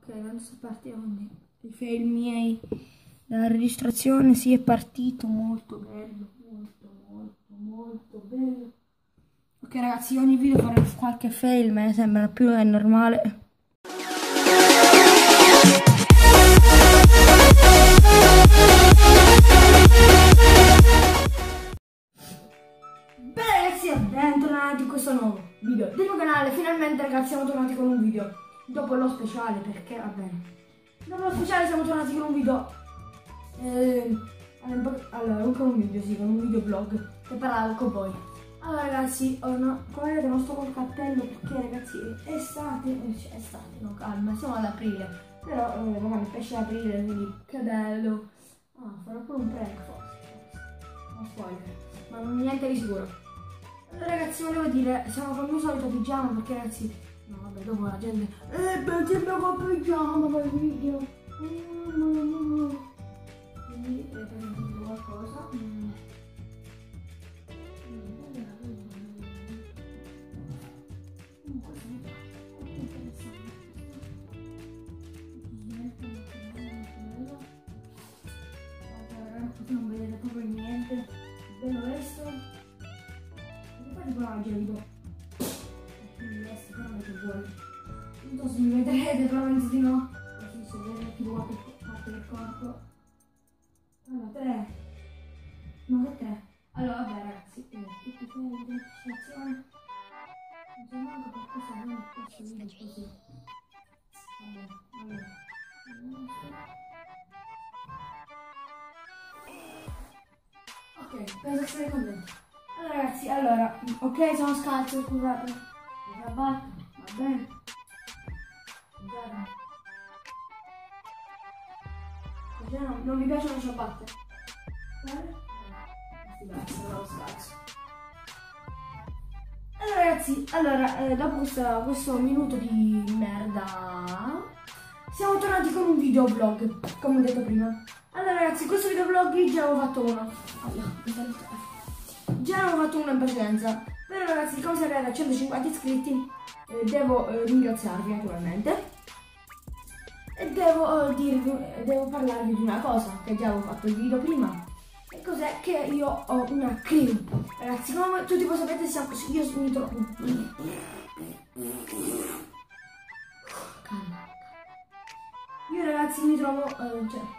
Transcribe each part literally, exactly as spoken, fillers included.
tanto sto partendo i fail miei. La registrazione sì, è partito, molto bello, molto molto molto bello. Ok ragazzi, ogni video farò qualche fail, me ne sembra più è normale. Bene ragazzi, bentornati in questo nuovo video del mio canale. Finalmente ragazzi siamo tornati con un video dopo lo speciale, perché va bene, dopo lo speciale siamo tornati con un video eh, allora con un video sì con un video vlog che parlavo con voi. Allora ragazzi, oh no, come vedete non sto col cappello perché ragazzi è estate, cioè estate, no calma, siamo ad aprile, però eh, magari il pesce aprile, quindi che bello. Ah, farò pure un prank forse, non spoiler, ma non niente di sicuro. Allora ragazzi, volevo dire, siamo con il mio solito pigiama perché ragazzi, no vabbè, dopo la gente, eh perché abbiamo col pigiama per il video, quindi eh, per qualcosa. Mm. Non vedete proprio niente, bello questo, e poi tipo la gelido, quindi questo però non vuole, non so se mi vedrete, però penso di no, così se vedete tipo qualche parte del corpo. Allora tre, no che tre, allora vabbè ragazzi, eh, tutti i fili di registrazione, non so manco per cosa non ho questo video così, vabbè, allora, ok, penso che siete contenti. Allora ragazzi, allora, ok, sono scalzo, scusate. Mi rabatto, va bene. Scusate. Non, non mi piacciono le ciabatte. Allora ragazzi, allora, eh, dopo questa, questo minuto di merda, siamo tornati con un video vlog, come ho detto prima. Allora ragazzi, questo video vlog già avevo fatto uno. Già ne avevo fatto uno in precedenza. Però ragazzi, come siamo arrivati a centocinquanta iscritti, eh, devo eh, ringraziarvi naturalmente. E devo, eh, dirvi, devo parlarvi di una cosa che già avevo fatto il video prima. E cos'è? Che io ho una crew. Ragazzi, come tutti voi sapete, siamo, io mi trovo... Calma. Io ragazzi mi trovo... Eh, cioè,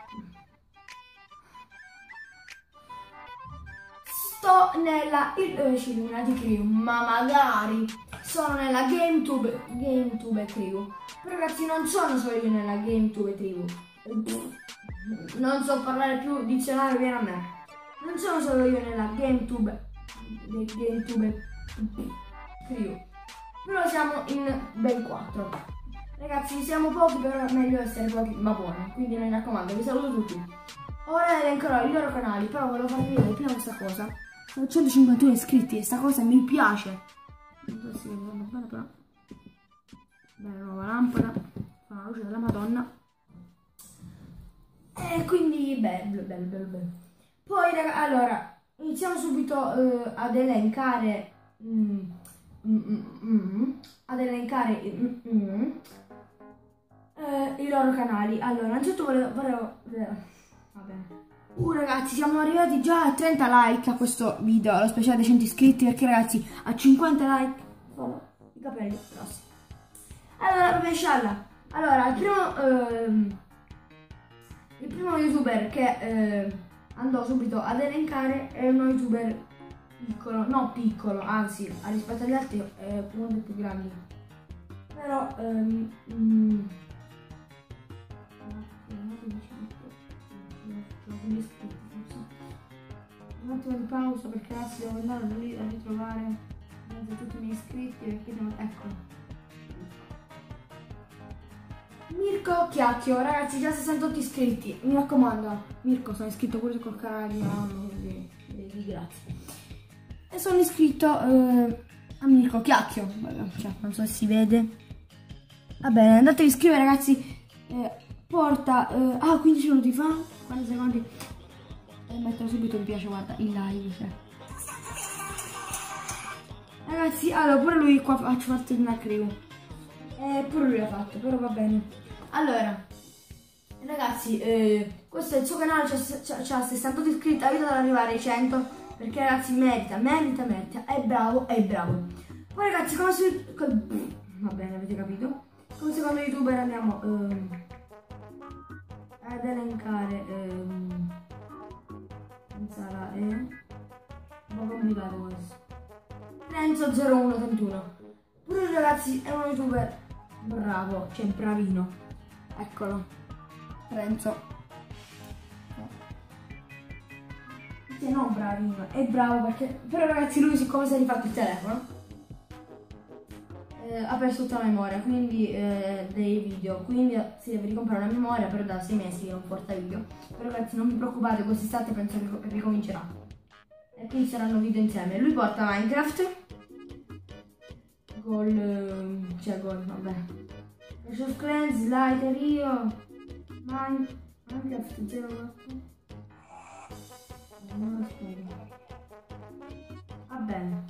sto nella Illuminati crew, ma magari sono nella GameTube GameTube crew. Però ragazzi non sono solo io nella GameTube crew. Non so parlare più, dizionario viene a me. Non sono solo io nella GameTube GameTube crew. Però siamo in ben quattro. Ragazzi siamo pochi, però è meglio essere pochi ma buoni. Quindi mi raccomando, vi saluto tutti. Ora elencherò i loro canali, però volevo farvi vedere prima questa cosa. Sono centocinquantuno iscritti e sta cosa mi piace. Non so se si vede bene, però. Bella nuova lampada, fa una luce della Madonna. E quindi bello, bello, bello, bello. Poi raga, allora, iniziamo subito uh, ad elencare mm, mm, mm, mm, ad elencare mm, mm, uh, i loro canali. Allora, innanzitutto volevo, volevo va bene. Uh ragazzi, siamo arrivati già a trenta like a questo video, allo speciale dei cento iscritti, perché ragazzi a cinquanta like sono i capelli rossi. Allora, vabbè, scialla. Allora, il primo ehm, il primo youtuber che eh, andò subito ad elencare è uno youtuber piccolo, no piccolo, anzi, rispetto agli altri è uno dei più grandi. Però ehm, mm, un attimo di pausa perché adesso devo andare lì a ritrovare mezzo tutti i miei iscritti perché devo... ecco Mirko Chiacchio, ragazzi già sessantotto iscritti, mi raccomando. Mirko, sono iscritto pure col canale di mia mamma, quindi grazie. E sono iscritto eh, a Mirko Chiacchio, cioè, non so se si vede. Va bene, andate a iscrivere ragazzi, eh, porta eh, ah quindici minuti fa, quaranta secondi. E metto subito mi piace, guarda, in live, cioè. Ragazzi, allora pure lui qua faccio parte di una crew. Eh, pure lui l'ha fatto, però va bene. Allora, ragazzi, eh, questo è il suo canale, c'ha sessantotto iscritti, aiuta ad arrivare ai cento, perché ragazzi merita, merita, merita, è bravo, è bravo. Poi ragazzi, come su... va bene, avete capito? Come secondo youtuber andiamo ehm, ad elencare ehm, sarà eh, un po' complicato questo. Renzo zero uno trentuno. Pure ragazzi è uno youtuber bravo, cioè bravino. Eccolo. Renzo. Cioè non bravino, è bravo perché. Però ragazzi lui siccome si è rifatto il telefono eh, ha perso tutta la memoria, quindi eh, dei video. Quindi si deve ricomprare la memoria, però da sei mesi che non porta video. Però ragazzi non vi preoccupate, quest'estate penso che ricomincerà. E quindi saranno video insieme. Lui porta Minecraft. Gol, cioè gol, vabbè. Clash of Clans, Slider, io, Man, Minecraft zero quattro. Non lo spiego. Va bene.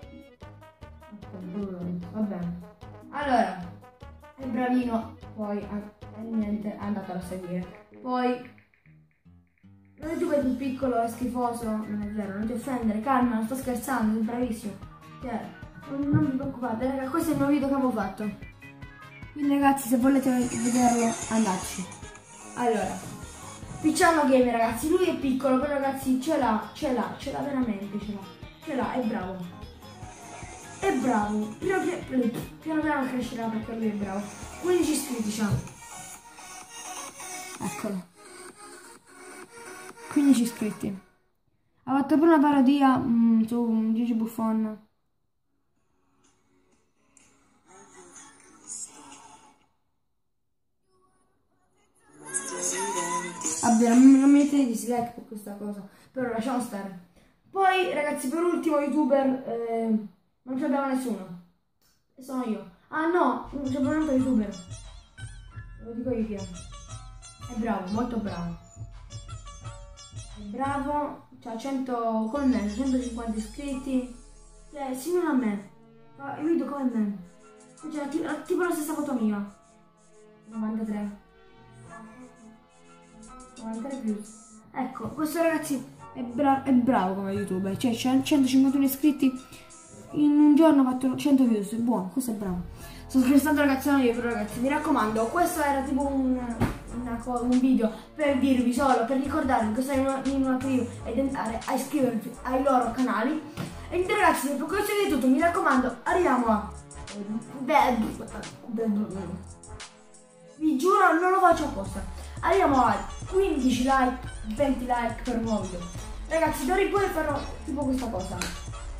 Va bene. Allora, è bravino, poi eh, niente, è andato a seguire. Poi, non è tu che più piccolo è schifoso, non è vero, non ti offendere, calma, non sto scherzando, sei bravissimo. Cioè, non vi preoccupate, raga, questo è il nuovo video che avevo fatto. Quindi ragazzi, se volete vederlo, andateci. Allora, Picciano Gamer ragazzi, lui è piccolo, però ragazzi ce l'ha, ce l'ha, ce l'ha veramente, ce l'ha. Ce l'ha, è bravo. È bravo. Piano piano, piano, piano crescerà perché lui è bravo. quindici iscritti c'ha. Eccolo. quindici iscritti. Ha fatto pure una parodia mm, su Gigi Buffon. Vabbè, non, non mi mettete dislike per questa cosa, però lasciamo stare. Poi ragazzi, per ultimo youtuber eh, non ci abbiamo nessuno. E sono io. Ah no, non c'è un altro youtuber. Ve lo dico io chi è. È bravo, molto bravo. È bravo, c'ha cento con me, centocinquanta iscritti. Cioè, simile a me. Fa i video come me. Cioè, tipo, tipo la stessa foto mia. novantatré. novantatré più. Ecco, questo ragazzi è, bra è bravo come youtuber. Cioè, c'è centocinquantuno iscritti. In un giorno ha fatto cento views. È buono, questo è bravo. Sto scherzando ragazzi, non io, però ragazzi, mi raccomando, questo era tipo un, una, un video per dirvi solo, per ricordarvi che stai in una, in una crew ed andare a iscrivervi ai loro canali. E niente ragazzi, per questo è tutto, mi raccomando, arriviamo a... Vi giuro, non lo faccio apposta. Arriviamo a quindici like, venti like per un nuovo video. Ragazzi, d'ora in poi farò tipo questa cosa.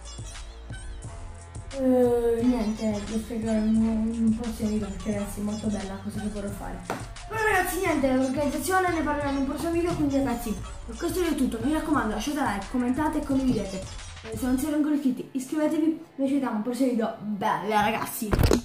Uh, niente, vi spiegherò in un prossimo video perché ragazzi è molto bella la cosa che vorrò fare. Però ragazzi niente, l'organizzazione ne parleremo in un prossimo video, quindi ragazzi per questo video è tutto, mi raccomando lasciate like, commentate e condividete. Eh, se non siete ancora iscritti iscrivetevi, noi ci vediamo in un prossimo video, bella ragazzi!